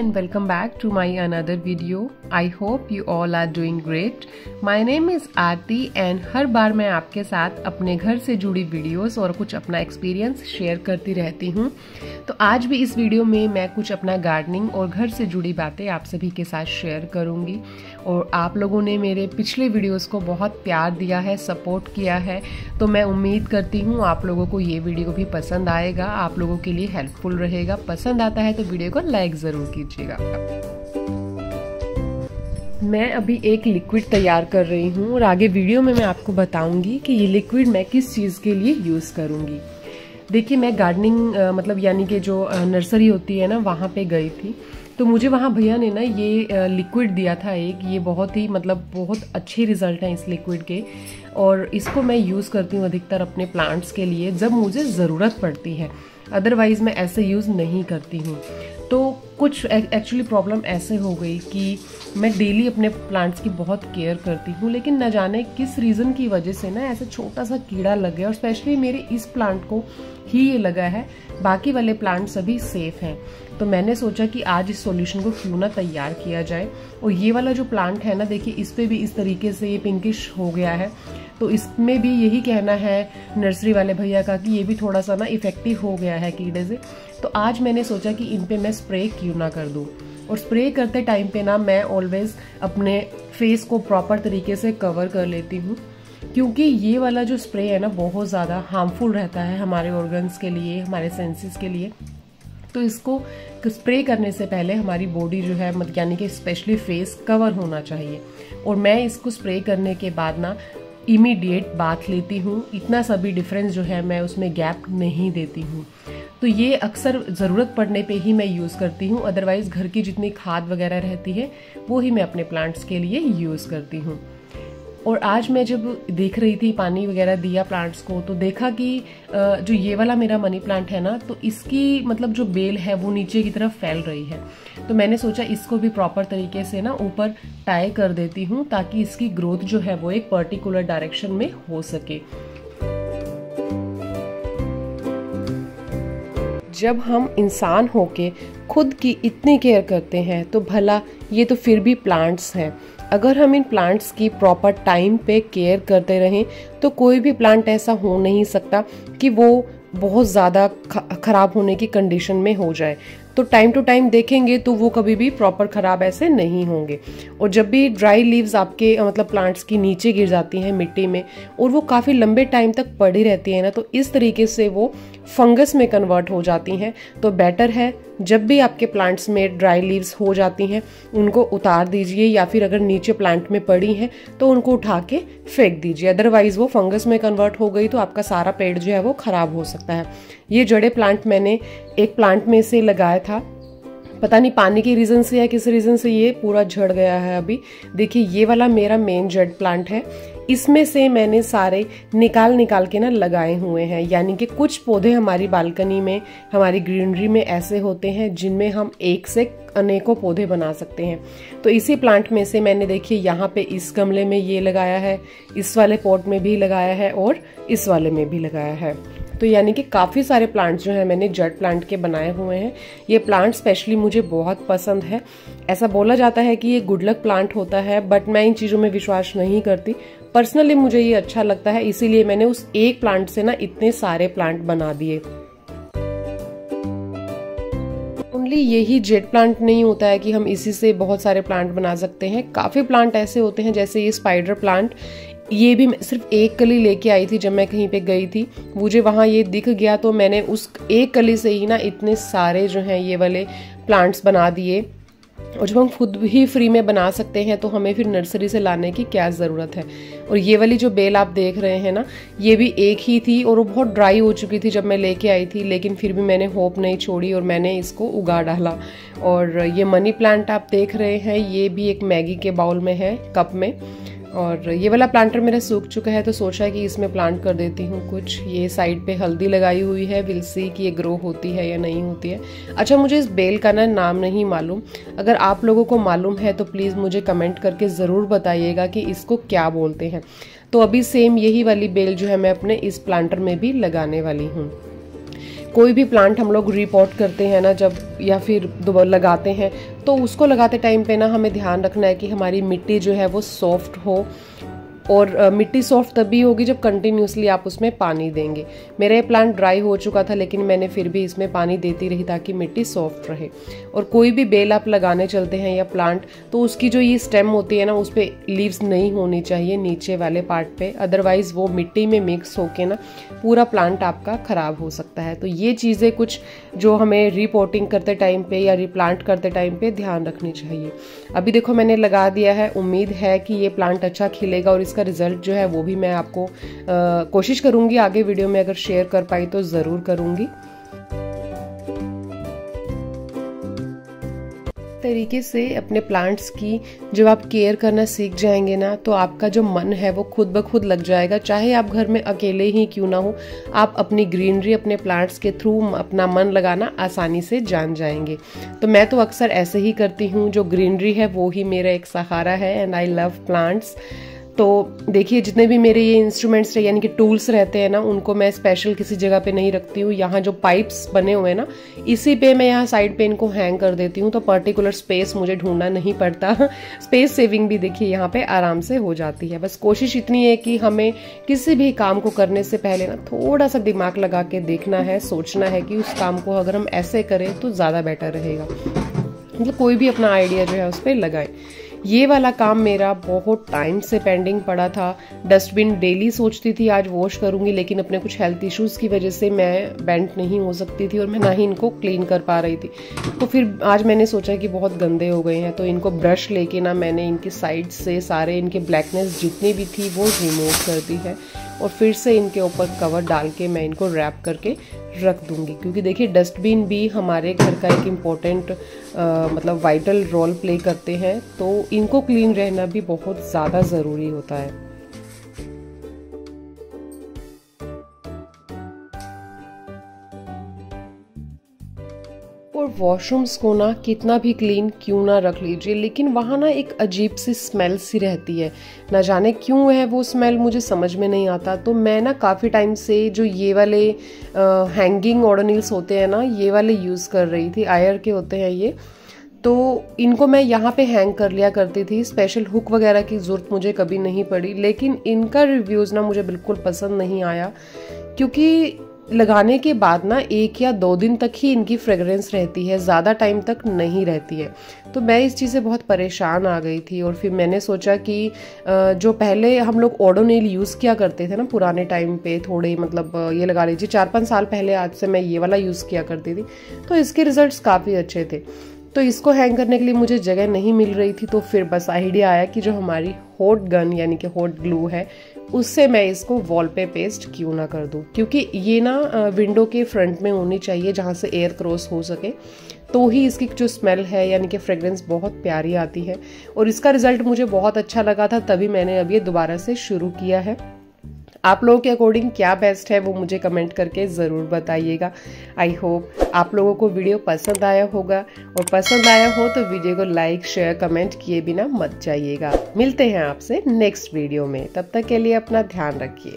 and welcome back to my another video. I hope you all are doing great. My name is Aarti and हर बार मैं आपके साथ अपने घर से जुड़ी वीडियोस और कुछ अपना एक्सपीरियंस शेयर करती रहती हूँ। तो आज भी इस वीडियो में मैं कुछ अपना गार्डनिंग और घर से जुड़ी बातें आप सभी के साथ शेयर करूँगी। और आप लोगों ने मेरे पिछले वीडियोस को बहुत प्यार दिया है, सपोर्ट किया है, तो मैं उम्मीद करती हूँ आप लोगों को ये वीडियो भी पसंद आएगा, आप लोगों के लिए हेल्पफुल रहेगा। पसंद आता है तो वीडियो को लाइक ज़रूर कीजिएगा। मैं अभी एक लिक्विड तैयार कर रही हूँ और आगे वीडियो में मैं आपको बताऊंगी कि ये लिक्विड मैं किस चीज़ के लिए यूज़ करूँगी। देखिए, मैं गार्डनिंग मतलब यानी कि जो नर्सरी होती है ना, वहाँ पे गई थी, तो मुझे वहाँ भैया ने ना ये लिक्विड दिया था एक। ये बहुत ही मतलब बहुत अच्छे रिजल्ट हैं इस लिक्विड के, और इसको मैं यूज़ करती हूँ अधिकतर अपने प्लांट्स के लिए जब मुझे ज़रूरत पड़ती है, अदरवाइज़ मैं ऐसे यूज़ नहीं करती हूँ। तो कुछ एक्चुअली प्रॉब्लम ऐसे हो गई कि मैं डेली अपने प्लांट्स की बहुत केयर करती हूँ, लेकिन न जाने किस रीज़न की वजह से ना ऐसा छोटा सा कीड़ा लग गया, और स्पेशली मेरे इस प्लांट को ही ये लगा है, बाकी वाले प्लांट सभी सेफ हैं। तो मैंने सोचा कि आज इस सॉल्यूशन को क्यों ना तैयार किया जाए। और ये वाला जो प्लांट है ना, देखिए इस पे भी इस तरीके से ये पिंकिश हो गया है, तो इसमें भी यही कहना है नर्सरी वाले भैया का कि ये भी थोड़ा सा ना इफेक्टिव हो गया है कीड़े से। तो आज मैंने सोचा कि इन पे मैं स्प्रे क्यों ना कर दूं। और स्प्रे करते टाइम पे ना मैं ऑलवेज अपने फेस को प्रॉपर तरीके से कवर कर लेती हूँ, क्योंकि ये वाला जो स्प्रे है ना बहुत ज़्यादा हार्मफुल रहता है हमारे ऑर्गन्स के लिए, हमारे सेंसेस के लिए। तो इसको स्प्रे करने से पहले हमारी बॉडी जो है यानी कि स्पेशली फेस कवर होना चाहिए। और मैं इसको स्प्रे करने के बाद ना इमीडिएट बाथ लेती हूँ। इतना सा भी डिफरेंस जो है मैं उसमें गैप नहीं देती हूँ। तो ये अक्सर ज़रूरत पड़ने पे ही मैं यूज़ करती हूँ, अदरवाइज़ घर की जितनी खाद वगैरह रहती है वो ही मैं अपने प्लांट्स के लिए यूज़ करती हूँ। और आज मैं जब देख रही थी, पानी वगैरह दिया प्लांट्स को, तो देखा कि जो ये वाला मेरा मनी प्लांट है ना, तो इसकी मतलब जो बेल है वो नीचे की तरफ फैल रही है। तो मैंने सोचा इसको भी प्रॉपर तरीके से ना ऊपर टाई कर देती हूँ, ताकि इसकी ग्रोथ जो है वो एक पर्टिकुलर डायरेक्शन में हो सके। जब हम इंसान होके खुद की इतनी केयर करते हैं, तो भला ये तो फिर भी प्लांट्स हैं। अगर हम इन प्लांट्स की प्रॉपर टाइम पे केयर करते रहें तो कोई भी प्लांट ऐसा हो नहीं सकता कि वो बहुत ज़्यादा ख़राब होने की कंडीशन में हो जाए। तो टाइम टू टाइम देखेंगे तो वो कभी भी प्रॉपर ख़राब ऐसे नहीं होंगे। और जब भी ड्राई लीव्स आपके मतलब प्लांट्स की नीचे गिर जाती हैं मिट्टी में, और वो काफ़ी लंबे टाइम तक पड़ी रहती हैं ना, तो इस तरीके से वो फंगस में कन्वर्ट हो जाती हैं। तो बेटर है जब भी आपके प्लांट्स में ड्राई लीव्स हो जाती हैं उनको उतार दीजिए, या फिर अगर नीचे प्लांट में पड़ी हैं तो उनको उठा के फेंक दीजिए, अदरवाइज वो फंगस में कन्वर्ट हो गई तो आपका सारा पेड़ जो है वो ख़राब हो सकता है। ये जड़े प्लांट मैंने एक प्लांट में से लगाया था, पता नहीं पानी के रीज़न से या किस रीज़न से ये पूरा झड़ गया है अभी। देखिए ये वाला मेरा मेन जड़ प्लांट है, इसमें से मैंने सारे निकाल के ना लगाए हुए हैं। यानी कि कुछ पौधे हमारी बालकनी में, हमारी ग्रीनरी में ऐसे होते हैं जिनमें हम एक से अनेकों पौधे बना सकते हैं। तो इसी प्लांट में से मैंने देखिए यहाँ पे इस गमले में ये लगाया है, इस वाले पॉट में भी लगाया है, और इस वाले में भी लगाया है। तो यानी कि काफ़ी सारे प्लांट्स जो है मैंने जड़ प्लांट के बनाए हुए हैं। ये प्लांट स्पेशली मुझे बहुत पसंद है। ऐसा बोला जाता है कि ये गुड लक प्लांट होता है, बट मैं इन चीज़ों में विश्वास नहीं करती। पर्सनली मुझे ये अच्छा लगता है, इसीलिए मैंने उस एक प्लांट से ना इतने सारे प्लांट बना दिए। ओनली यही जेड प्लांट नहीं होता है कि हम इसी से बहुत सारे प्लांट बना सकते हैं। काफ़ी प्लांट ऐसे होते हैं, जैसे ये स्पाइडर प्लांट, ये भी मैं सिर्फ एक कली लेके आई थी जब मैं कहीं पे गई थी, मुझे वहाँ ये दिख गया, तो मैंने उस एक कली से ही ना इतने सारे जो हैं ये वाले प्लांट्स बना दिए। और जब हम खुद ही फ्री में बना सकते हैं तो हमें फिर नर्सरी से लाने की क्या ज़रूरत है। और ये वाली जो बेल आप देख रहे हैं ना, ये भी एक ही थी और वो बहुत ड्राई हो चुकी थी जब मैं लेके आई थी, लेकिन फिर भी मैंने होप नहीं छोड़ी और मैंने इसको उगा डाला। और ये मनी प्लांट आप देख रहे हैं, ये भी एक मैगी के बाउल में है, कप में। और ये वाला प्लांटर मेरा सूख चुका है, तो सोचा कि इसमें प्लांट कर देती हूँ कुछ। ये साइड पे हल्दी लगाई हुई है, विल सी कि ये ग्रो होती है या नहीं होती है। अच्छा, मुझे इस बेल का ना नाम नहीं मालूम, अगर आप लोगों को मालूम है तो प्लीज़ मुझे कमेंट करके ज़रूर बताइएगा कि इसको क्या बोलते हैं। तो अभी सेम यही वाली बेल जो है मैं अपने इस प्लांटर में भी लगाने वाली हूँ। कोई भी प्लांट हम लोग रिपोर्ट करते हैं ना जब, या फिर दोबारा लगाते हैं, तो उसको लगाते टाइम पे ना हमें ध्यान रखना है कि हमारी मिट्टी जो है वो सॉफ्ट हो, और मिट्टी सॉफ्ट तभी होगी जब कंटिन्यूसली आप उसमें पानी देंगे। मेरा ये प्लांट ड्राई हो चुका था, लेकिन मैंने फिर भी इसमें पानी देती रही ताकि मिट्टी सॉफ्ट रहे। और कोई भी बेल आप लगाने चलते हैं या प्लांट, तो उसकी जो ये स्टेम होती है ना, उस पर लीव्स नहीं होनी चाहिए नीचे वाले पार्ट पे, अदरवाइज वो मिट्टी में मिक्स होके ना पूरा प्लांट आपका खराब हो सकता है। तो ये चीज़ें कुछ जो हमें रिपोर्टिंग करते टाइम पे या रिप्लांट करते टाइम पे ध्यान रखनी चाहिए। अभी देखो मैंने लगा दिया है, उम्मीद है कि ये प्लांट अच्छा खिलेगा, और इसका रिजल्ट जो है वो भी मैं आपको कोशिश करूंगी आगे वीडियो में अगर शेयर कर पाई तो ज़रूर करूंगी। तरीके से अपने प्लांट्स की जब आप केयर करना सीख जाएंगे ना, तो आपका जो मन है वो खुद ब खुद लग जाएगा। चाहे आप घर में अकेले ही क्यों ना हो, आप अपनी ग्रीनरी, अपने प्लांट्स के थ्रू अपना मन लगाना आसानी से जान जाएंगे। तो मैं तो अक्सर ऐसे ही करती हूँ, जो ग्रीनरी है वो ही मेरा एक सहारा है, एंड आई लव प्लांट्स। तो देखिए जितने भी मेरे ये इंस्ट्रूमेंट्स यानी कि टूल्स रहते हैं ना, उनको मैं स्पेशल किसी जगह पे नहीं रखती हूँ। यहाँ जो पाइप्स बने हुए हैं ना, इसी पे मैं यहाँ साइड पे इनको हैंग कर देती हूँ, तो पर्टिकुलर स्पेस मुझे ढूंढना नहीं पड़ता। स्पेस सेविंग भी देखिए यहाँ पे आराम से हो जाती है। बस कोशिश इतनी है कि हमें किसी भी काम को करने से पहले ना थोड़ा सा दिमाग लगा के देखना है, सोचना है कि उस काम को अगर हम ऐसे करें तो ज़्यादा बेटर रहेगा। मतलब कोई भी अपना आइडिया जो है उस पर लगाए। ये वाला काम मेरा बहुत टाइम से पेंडिंग पड़ा था। डस्टबिन डेली सोचती थी आज वॉश करूंगी, लेकिन अपने कुछ हेल्थ इश्यूज की वजह से मैं बेंट नहीं हो सकती थी और मैं ना ही इनको क्लीन कर पा रही थी। तो फिर आज मैंने सोचा कि बहुत गंदे हो गए हैं, तो इनको ब्रश लेके ना मैंने इनकी साइड से सारे इनके ब्लैकनेस जितनी भी थी वो रिमूव कर दी है, और फिर से इनके ऊपर कवर डाल के मैं इनको रैप करके रख दूंगी। क्योंकि देखिए डस्टबिन भी हमारे घर का एक इम्पोर्टेंट मतलब वाइटल रोल प्ले करते हैं, तो इनको क्लीन रहना भी बहुत ज़्यादा ज़रूरी होता है। और वॉशरूम्स को ना कितना भी क्लीन क्यों ना रख लीजिए, लेकिन वहाँ ना एक अजीब सी स्मेल सी रहती है। ना जाने क्यों है वो स्मेल, मुझे समझ में नहीं आता। तो मैं ना काफ़ी टाइम से जो ये वाले हैंगिंग ओडोनिल्स होते हैं ना, ये वाले यूज़ कर रही थी। आयर के होते हैं ये, तो इनको मैं यहाँ पे हैंग कर लिया करती थी। स्पेशल हुक वगैरह की ज़रूरत मुझे कभी नहीं पड़ी, लेकिन इनका रिव्यूज़ ना मुझे बिल्कुल पसंद नहीं आया, क्योंकि लगाने के बाद ना 1 या 2 दिन तक ही इनकी फ्रेगरेंस रहती है, ज़्यादा टाइम तक नहीं रहती है। तो मैं इस चीज़ से बहुत परेशान आ गई थी, और फिर मैंने सोचा कि जो पहले हम लोग ओडोनिल यूज़ किया करते थे ना पुराने टाइम पे, थोड़े मतलब ये लगा लीजिए 4-5 साल पहले आज से मैं ये वाला यूज़ किया करती थी, तो इसके रिजल्ट्स काफ़ी अच्छे थे। तो इसको हैंग करने के लिए मुझे जगह नहीं मिल रही थी, तो फिर बस आइडिया आया कि जो हमारी हॉट गन यानी कि हॉट ग्लू है, उससे मैं इसको वॉल पे पेस्ट क्यों ना कर दूं। क्योंकि ये ना विंडो के फ्रंट में होनी चाहिए जहाँ से एयर क्रॉस हो सके, तो ही इसकी जो स्मेल है यानी कि फ्रेग्रेंस बहुत प्यारी आती है। और इसका रिजल्ट मुझे बहुत अच्छा लगा था, तभी मैंने अब ये दोबारा से शुरू किया है। आप लोगों के अकॉर्डिंग क्या बेस्ट है वो मुझे कमेंट करके ज़रूर बताइएगा। आई होप आप लोगों को वीडियो पसंद आया होगा, और पसंद आया हो तो वीडियो को लाइक शेयर कमेंट किए बिना मत जाइएगा। मिलते हैं आपसे नेक्स्ट वीडियो में, तब तक के लिए अपना ध्यान रखिए।